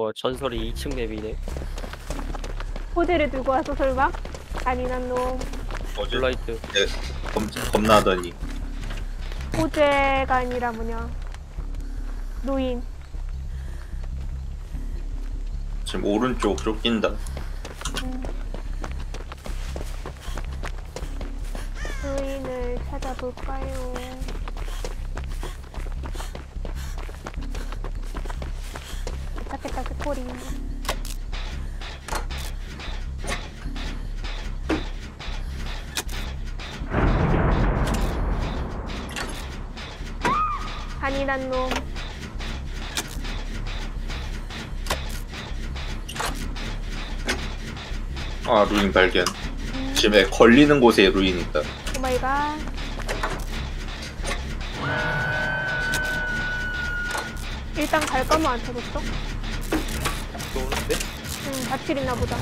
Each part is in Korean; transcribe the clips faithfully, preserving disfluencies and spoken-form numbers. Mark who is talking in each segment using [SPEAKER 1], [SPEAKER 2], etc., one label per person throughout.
[SPEAKER 1] 어 전설이 이 층 맵이네.
[SPEAKER 2] 호재를 들고 와서 설마? 잔인한 놈.
[SPEAKER 3] 어제
[SPEAKER 1] 블라이트.
[SPEAKER 3] 네, 겁, 겁나더니
[SPEAKER 2] 호재가 아니라 뭐냐. 노인.
[SPEAKER 3] 지금 오른쪽 쫓긴다.
[SPEAKER 2] 음. 노인을 찾아볼까요? 찾겠다, 스토리. 잔인한 놈.
[SPEAKER 3] 아 루인 발견. 집에 걸리는 곳에 루인 있다.
[SPEAKER 2] 오마이갓. 일단 갈 거면 안 찾았어?
[SPEAKER 1] 좋은데?
[SPEAKER 2] 응, 다칠 있나 보다.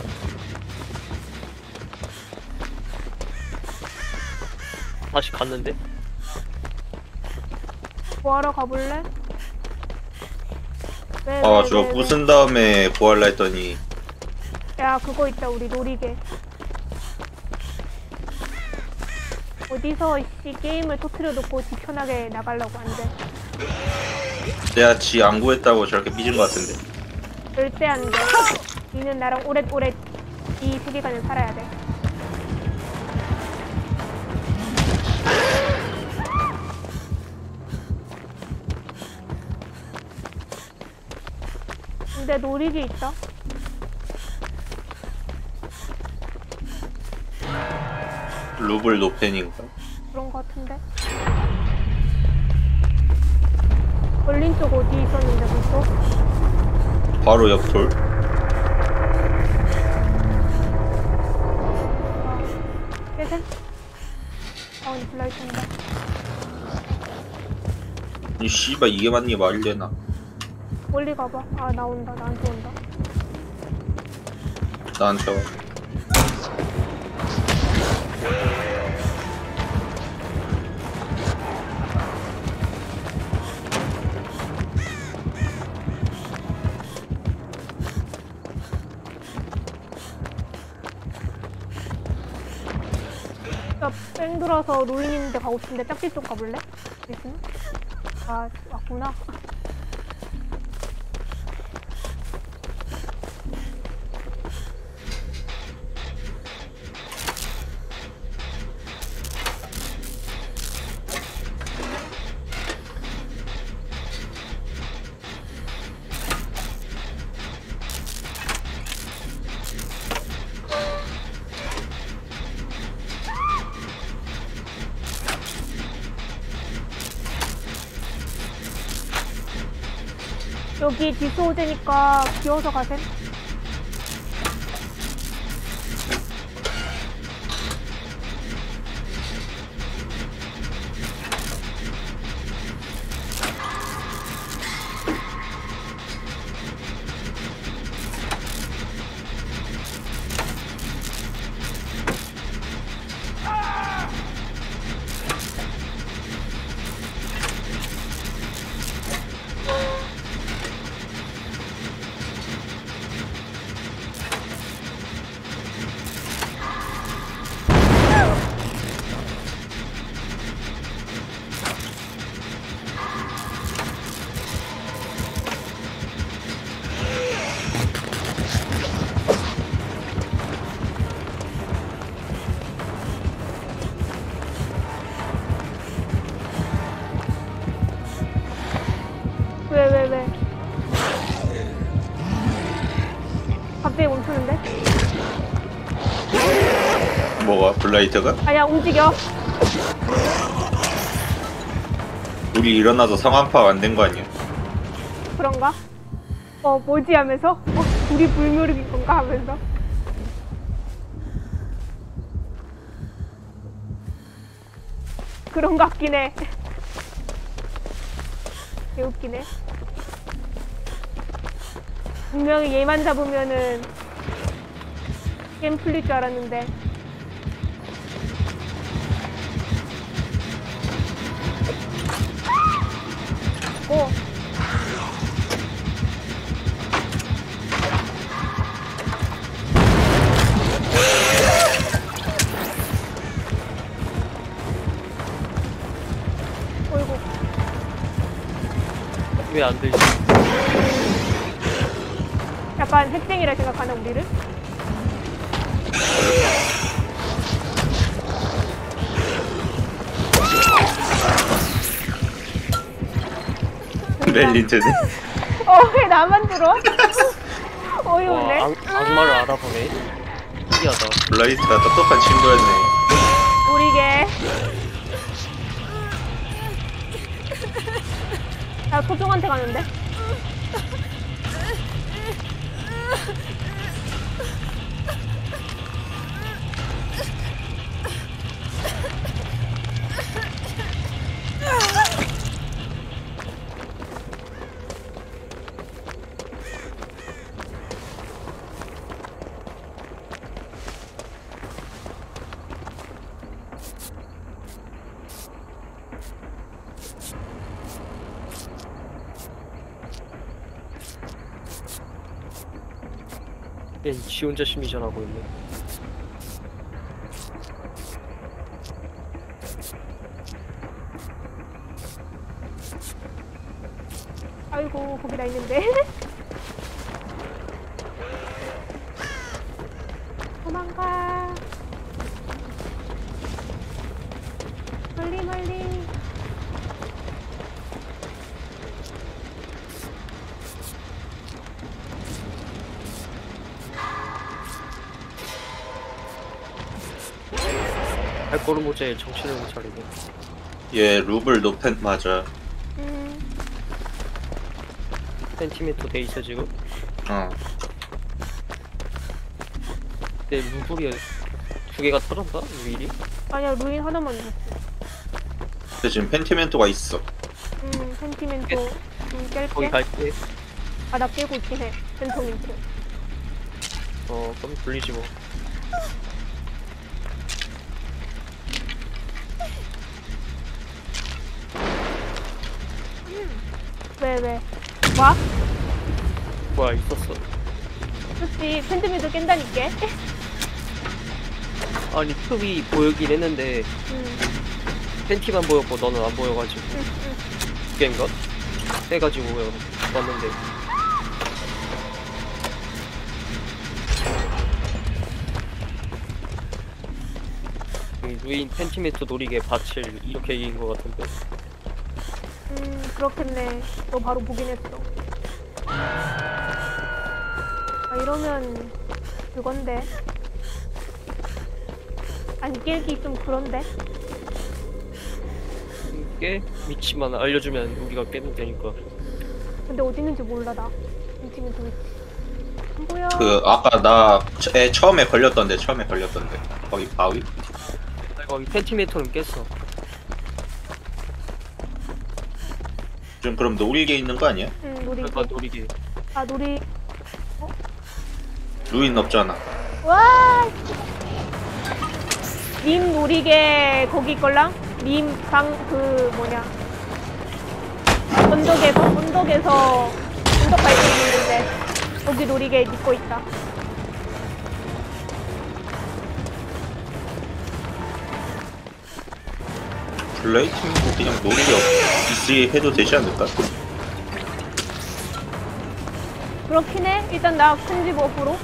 [SPEAKER 1] 다시 갔는데?
[SPEAKER 2] 뭐하러 가볼래? 왜,
[SPEAKER 3] 아
[SPEAKER 2] 왜,
[SPEAKER 3] 저거
[SPEAKER 2] 왜, 왜?
[SPEAKER 3] 부순 다음에 구할라 했더니
[SPEAKER 2] 야, 그거 있다, 우리 놀이개. 어디서 씨 게임을 터트려 놓고 지 편하게 나가려고 안 돼.
[SPEAKER 3] 내가 지 안 구했다고 저렇게 삐진 것 같은데.
[SPEAKER 2] 절대 안 돼. 니는 나랑 오랫오래 이 세계관을 살아야 돼. 근데 놀이개 있다?
[SPEAKER 3] 루블 노펜인가?
[SPEAKER 2] 그런 거 같은데? berlin 쪽 어디 있었는데 벌써?
[SPEAKER 3] 바로 옆 돌.
[SPEAKER 2] 아, 깨센? 아, 근데 블라이트인다.
[SPEAKER 3] 이 씨발 이게 맞니 말이 되나?
[SPEAKER 2] 멀리 가봐. 아, 나온다. 나한테 온다.
[SPEAKER 3] 나한테 와.
[SPEAKER 2] 나 뺑 돌아서 루인 있는데 가고 싶은데 짝지 쪽 가볼래? 있으면? 아, 왔구나. 여기 디스오제니까 기어서 가셈. 왜, 왜, 왜? 갑자기 멈추는데?
[SPEAKER 3] 뭐가? 블라이트가?
[SPEAKER 2] 아야, 움직여.
[SPEAKER 3] 우리 일어나서 상황 파악 안 된 거 아니야?
[SPEAKER 2] 그런가? 어, 뭐지 하면서? 어, 둘이 불묘력인 건가 하면서? 그런 거 같긴 해. 개웃기네. 분명히 얘만 잡으면은 게임 풀릴 줄 알았는데. 오.
[SPEAKER 1] 왜 안 들지?
[SPEAKER 2] 약간 핵쟁이라 생각하는 우리를?
[SPEAKER 3] 멜린트네.
[SPEAKER 2] 어, 왜 나만 들어?
[SPEAKER 1] 와,
[SPEAKER 2] 어이없네.
[SPEAKER 1] 악, 악마를 알아보네. 신기하다.
[SPEAKER 3] 블라이트가 똑똑한 친구였네.
[SPEAKER 2] 우리게. 나 소중한테 가는데?
[SPEAKER 1] 얜지 혼자 심리전하고 있네.
[SPEAKER 2] 아이고, 거기다 있는데. 도망가. 멀리, 멀리.
[SPEAKER 1] 발걸음 모자에 정신을 못 차리고.
[SPEAKER 3] 얘 루블 노펜 맞아.
[SPEAKER 2] 음,
[SPEAKER 1] 센티메터 돼 있어 지금.
[SPEAKER 3] 어.
[SPEAKER 1] 내 루블이 두 개가 터졌나? 루일이?
[SPEAKER 2] 아니야, 루인 하나만 있어.
[SPEAKER 3] 근데 지금 펜티멘토가 있어.
[SPEAKER 2] 음, 센티멘토. 음,
[SPEAKER 1] 거기
[SPEAKER 2] 깰게.
[SPEAKER 1] 갈게.
[SPEAKER 2] 아, 나 깨고 있긴 해. 센토멘토.
[SPEAKER 1] 어 그럼 돌리지 뭐.
[SPEAKER 2] 왜, 왜? 와?
[SPEAKER 1] 뭐야 있었어.
[SPEAKER 2] 그치, 센티멘토 깬다니까?
[SPEAKER 1] 아니 톱이 보이긴 했는데
[SPEAKER 2] 음,
[SPEAKER 1] 팬티만 보였고 너는 안 보여가지고
[SPEAKER 2] 음, 음.
[SPEAKER 1] 두 개인가? 해가지고 왔는데. 음, 루인 펜티메터 노리게 밭을 이렇게 이긴 것 같은데.
[SPEAKER 2] 음, 그렇겠네. 너 바로 보긴 했어. 아, 이러면 그건데. 안 깰기 좀 그런데?
[SPEAKER 1] 이게 위치만 알려주면 우리가 깨면 되니까.
[SPEAKER 2] 근데 어디 있는지 몰라, 나. 센티멘토 위치. 안 보여.
[SPEAKER 3] 그 아까 나 애 처음에 걸렸던데 처음에 걸렸던데 거기 바위.
[SPEAKER 1] 내가 이 펜티메터는 깼어.
[SPEAKER 3] 지금 그럼 노리게 있는 거 아니야?
[SPEAKER 2] 응, 놀이.
[SPEAKER 1] 내가 노리게.
[SPEAKER 2] 아, 놀이.
[SPEAKER 3] 루인 없잖아.
[SPEAKER 2] 와! 님 놀이개 거기 있걸랑? 님 방, 그, 뭐냐. 언덕에서, 언덕에서, 언덕 밟고 있는데, 거기 놀이개 믿고 있다.
[SPEAKER 3] 블레이팅도 그냥 노리게 없- 있지 해도 되지 않을까?
[SPEAKER 2] 그렇긴 해. 일단 나 큰집 업으로.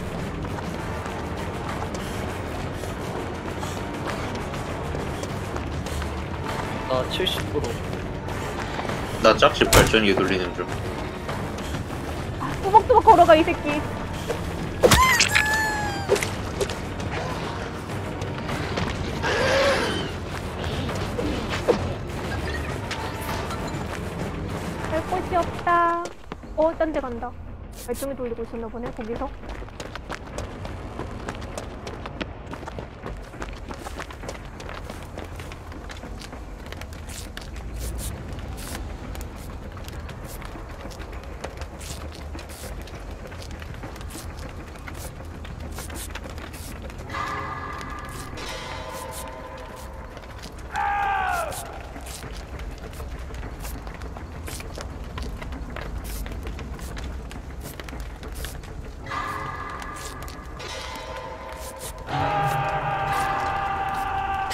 [SPEAKER 1] 나 칠십 퍼센트.
[SPEAKER 3] 나 짝집 발전기 돌리는 중.
[SPEAKER 2] 뚜벅뚜벅 걸어가, 이 새끼. 할 곳이 없다. 어, 딴 데 간다. 발전기 돌리고 있었나 보네, 거기서.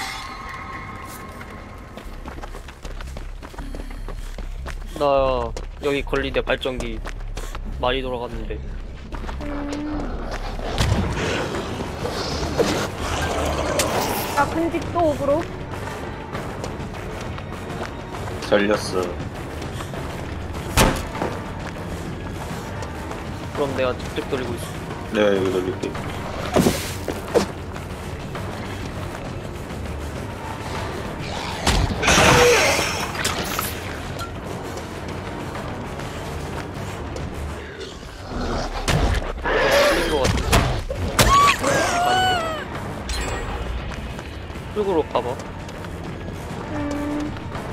[SPEAKER 1] 나 여기 걸리대 발전기 많이 돌아갔는데.
[SPEAKER 2] 음. 아 근데 또 오브로.
[SPEAKER 3] 살렸어.
[SPEAKER 1] 그럼 내가 직접 돌리고 있어.
[SPEAKER 3] 내가 여기 돌릴게.
[SPEAKER 1] 틀린 거 같은데. 아닌데? 쪽으로 가봐.
[SPEAKER 2] 음.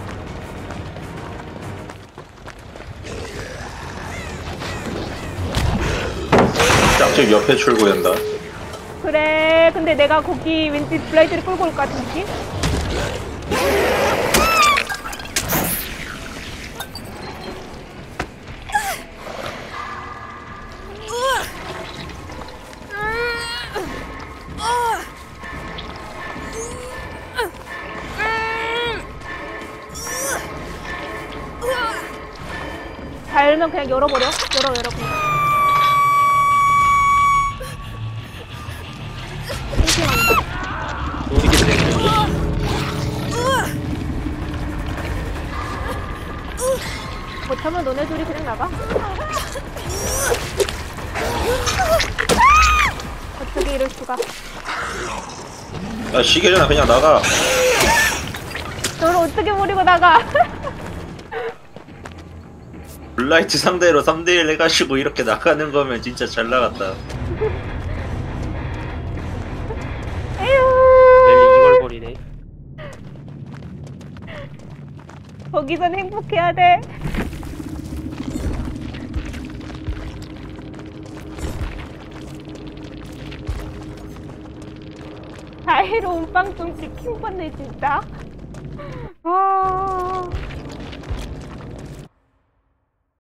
[SPEAKER 3] 짝집 옆에 출구연다.
[SPEAKER 2] 그래. 근데 내가 거기 왠지 블라이드를 끌고 올 것 같은 느낌? 다 열면 그냥 열어버려. 열어 열어 그냥. 싱싱한다.
[SPEAKER 1] 모르겠네.
[SPEAKER 2] 못하면 너네 둘이 그냥 나가. 어떻게 이럴 수가.
[SPEAKER 3] 야, 시계잖아. 그냥 나가.
[SPEAKER 2] 저를 어떻게 버리고 나가.
[SPEAKER 3] 블라이트 상대로 삼 대 일 해가지고 이렇게 나가는 거면 진짜 잘 나갔다.
[SPEAKER 2] 에휴.
[SPEAKER 1] 멜리 이걸 버리네.
[SPEAKER 2] 거기선 행복해야 돼. 자유로운 빵 좀 치킨 받네 진짜. 아.